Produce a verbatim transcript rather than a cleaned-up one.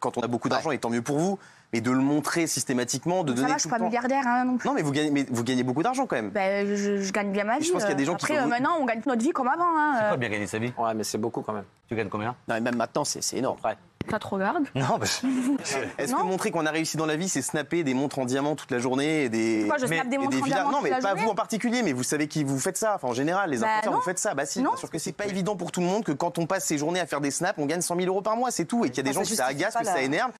quand on a beaucoup d'argent, et tant mieux pour vous. Mais de le montrer systématiquement, de Ça donner va, tout je suis le pas temps. milliardaire hein, non plus. Non, mais vous gagnez, mais vous gagnez beaucoup d'argent quand même. Ben, je, je gagne bien ma vie. je pense qu'il y a des gens qui Après, sont- euh, maintenant, on gagne notre vie comme avant. Hein, C'est euh. quoi bien gagner sa vie? Ouais, mais c'est beaucoup quand même. Tu gagnes combien? Non, et même maintenant, c'est c'est énorme. Ouais. Ça te regarde. Non, bah, Est-ce que Non. montrer qu'on a réussi dans la vie, c'est snapper des montres en diamant toute la journée et des. Pourquoi je mais- snappe des et montres en villas diamant Non, toute mais la pas journée vous en particulier, mais vous savez qui vous faites ça. Enfin, en général, les Bah influenceurs, non. vous faites ça. Bah si, Non. bien sûr que c'est pas évident pour tout le monde que quand on passe ses journées à faire des snaps, on gagne cent mille euros par mois, c'est tout. Et qu'il y a des Ça gens qui ça justifie agace, pas que ça la- énerve.